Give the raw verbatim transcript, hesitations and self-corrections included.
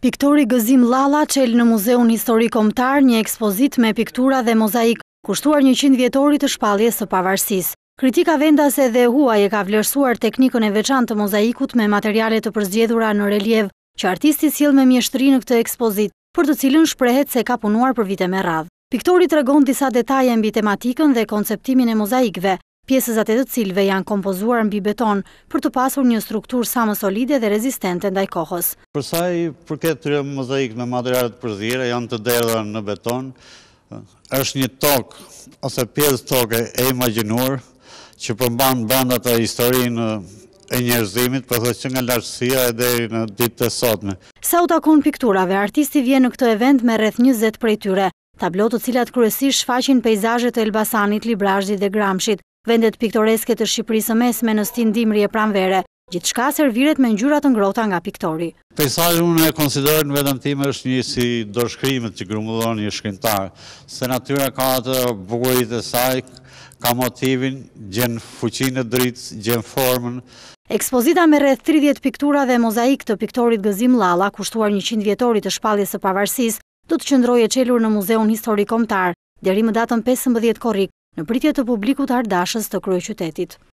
Piktori Gëzim Llalla çel në Muzeun Historik Kombëtar një ekspozit me piktura dhe mozaik kushtuar njëqind vjetorit të shpalljes së pavarësisë. Kritika vendase dhe huaj e ka vlerësuar teknikën e veçantë të mozaikut me materiale të përzgjedhura në relief që artisti sjell me mjeshtri në këtë ekspozit, për të cilën shprehet se ka punuar për vite me radhë. Piktori tregon disa detaje mbi tematikën dhe konceptimin e mozaikëve, pjesëzat e të cilëve janë kompozuar mbi beton për të pasur një strukturë sa më solide dhe rezistente ndaj kohës. Për sa i përket këtyre mozaikëve me materiale të përzierë, janë të derdhura në beton, është një tokë ose pjesë toke e imagjinuar që përmban brenda të historinë e njerëzimit, përveç që nga lartësia e deri në ditët e sotme. Sa u takon pikturave, artisti vjen në këtë event me rreth njëzet prej tyre, tablo të cilat kryesisht shfaqin peizazhe të Elbasanit, Librazhit dhe Gramshit, vendet piktoreske të Shqipërisë së Mesme në stil dimri e pranvere. Gjithçka serviret me ngjyra të ngrohta nga piktori. Peizazhin unë e konsideroj në veten time është një si dorëshkrimet që grumbullon një shkrimtar, se natyra ka atë bukuritë e saj, ka motivin, gjen fuqinë e dritës, gjen formën. Ekspozita me rreth tridhjetë piktura dhe mozaik të piktorit Gëzim Llalla, kushtuar njëqind vjetorit të shpalljes së pavarësisë, do të qëndrojë e çelur në Muzeun Historik Kombëtar deri më datën pesëmbëdhjetë korrik, në pritje të publikut ardashës të kryeqytetit.